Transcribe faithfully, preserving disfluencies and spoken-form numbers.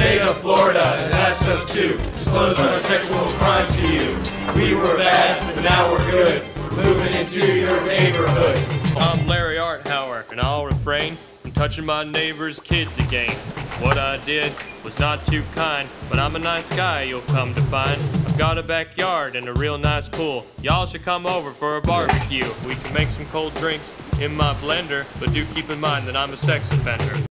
state of Florida has asked us to disclose our sexual crimes to you. We were bad, but now we're good. We're moving into your neighborhood. I'm Larry Arthauer, and I'll refrain from touching my neighbor's kids again. What I did was not too kind, but I'm a nice guy, you'll come to find. I've got a backyard and a real nice pool. Y'all should come over for a barbecue. We can make some cold drinks in my blender, but do keep in mind that I'm a sex offender.